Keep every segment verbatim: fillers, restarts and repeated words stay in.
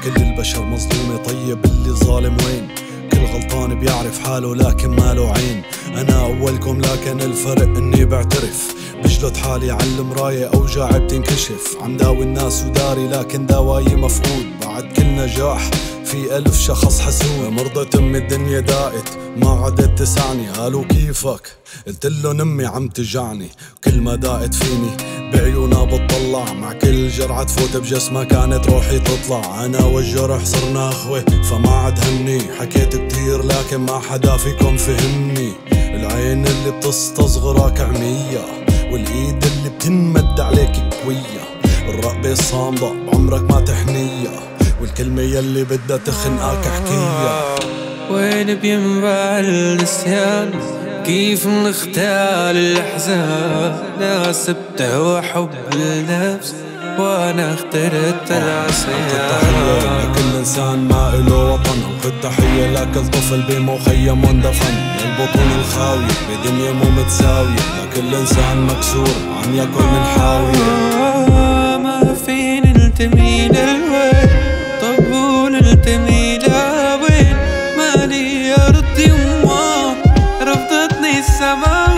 كل البشر مظلومة، طيب اللي ظالم وين؟ كل غلطان بيعرف حاله لكن ماله عين. أنا أولكم لكن الفرق إني بعترف، بجلد حالي على المراية أوجاعي بتنكشف. عم داوي الناس وداري لكن دوايي مفقود، بعد كل نجاح في ألف شخص حسود. مرضت أمي الدنيا داقت ما عدت تسعني، قالوا كيفك؟ قلتلن أمي عم تجعني، كل ما داقت فيني بعيونها بتطلع، مع كل جرعة تفوت بجسمها كانت روحي تطلع. أنا والجرح صرنا أخوة فما عاد همني، حكيت كتير لكن ما حدا فيكم فهمني. العين اللي بتستصغرك عمية، والإيد اللي بتنمد عليك قوية، الرقبة الصامدة بعمرك ما تحنية، والكلمة يلي بدها تخنقك احكيها. وين بينبع النسيان؟ كيف نختال الأحزان؟ ناسبته وحب النفس وانا اخترت العصيان. تحية لكل انسان ما إله وطن، وخد تحية لكل طفل بمخيم واندفن، للبطون الخاوية بدنيا مو متساوية، لكل انسان مكسور عم ياكل من حاوية. ما في نلتمي للوين، طب ونلتمي لوين؟ مالي أرض يما رفضتني السماء،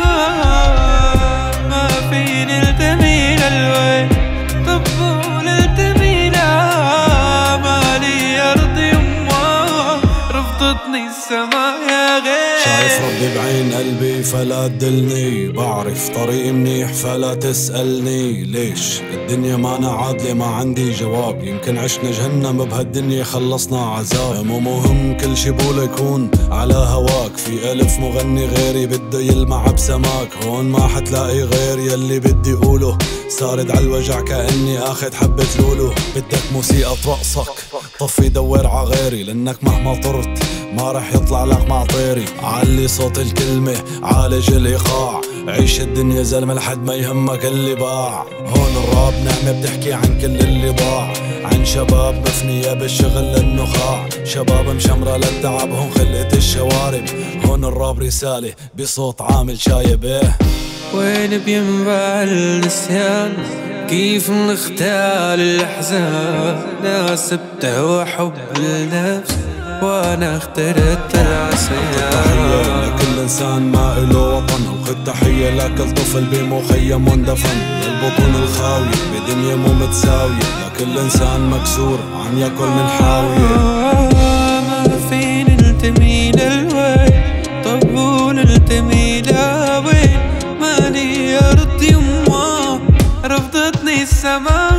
ما في نلتمي للوين، طب ونلتمي لا، مالي أرض يما رفضتني السماء يا غير. شايف ربي بعين قلبي فلا تدلني، بعرف طريقي منيح فلا تسألني ليش الدنيا ما عادلة، ما عندي جواب. يمكن عشنا جهنم بهالدنيا خلصنا عذاب. مو مهم كل شي بولا يكون على هواك، في ألف مغني غيري بده يلمع بسماك. هون ما حتلاقي غير يلي بدي قوله، سارد عالوجع كأني اخد حبة لولو. بدك موسيقى ترقصك طفي دور عغيري، لانك مهما طرت ما رح يطلع لك معطيري. علي صوت الكلمة عالج الإيقاع، عيش الدنيا زلمة لحد ما يهمك اللي باع. هون الراب نعمة بتحكي عن كل اللي ضاع، عن شباب مفنية بالشغل للنخاع، شباب مشمرة للتعب هون خلقت الشوارب. هون الراب رسالة بصوت عامل شايب. ايه وين بينبع النسيان؟ كيف نختال الأحزان؟ ناسبته وحب النفس وانا اخترت العصيان. تحية لكل انسان ما إله وطن، وخد تحية لكل طفل بمخيم واندفن، للبطون الخاوية بدنيا مو متساوية، لكل انسان مكسور عم ياكل من حاوية. ما في نلتمي للوين، طب ونلتمي لوين؟ مالي أرض يما رفضتني السماء،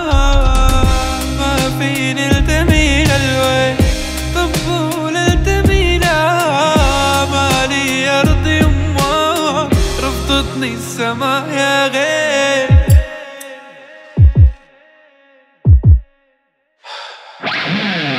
ما في نلتمي للوين، طب ونلتمي لا، مالي أرض يما رفضتني السماء يا غير.